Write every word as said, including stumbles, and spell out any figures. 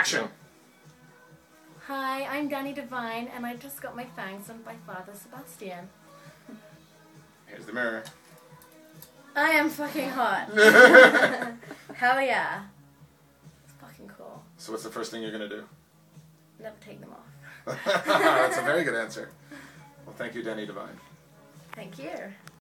Action! Hi, I'm Dani Divine, and I just got my fangs done by FatherSebastiaan. Here's the mirror. I am fucking hot. Hell yeah. It's fucking cool. So what's the first thing you're going to do? Never take them off. That's a very good answer. Well, thank you, Dani Divine. Thank you.